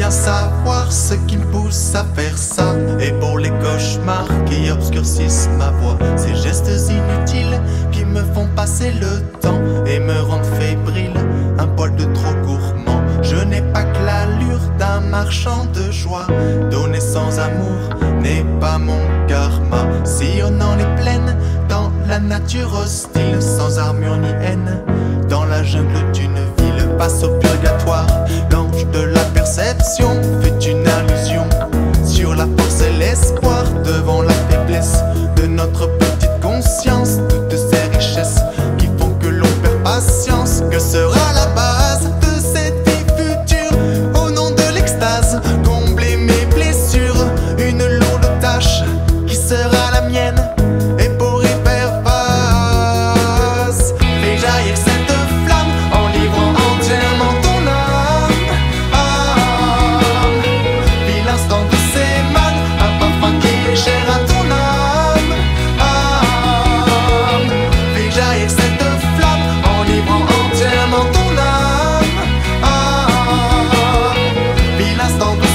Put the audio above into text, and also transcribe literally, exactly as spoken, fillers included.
bien savoir ce qui me pousse à faire ça. Et pour les cauchemars qui obscurcissent ma voix, ces gestes inutiles qui me font passer le temps et me rendent fébrile, un poil de trop gourmand. Je n'ai pas que l'allure d'un marchand de joie. Donner sans amour n'est pas mon karma. Sillonnant les plaines dans la nature hostile, sans armure ni haine, dans la jungle d'une ville, passe au purgatoire. L'ange de la perception fait une allusion sur la force et l'espoir devant la faiblesse de notre petite conscience. Toutes ces richesses qui font que l'on perd patience. Que sera la base de cette vie future? Au nom de l'extase, combler mes blessures, une lourde tâche qui sera la mienne. Et pour y faire face, fais jaillir cette flamme en livrant entièrement ton âme. âme. Vis l'instant de ces mannes, un parfum qui est cher à ton âme. âme. Fais jaillir cette flamme en livrant entièrement ton âme. âme. Vis l'instant de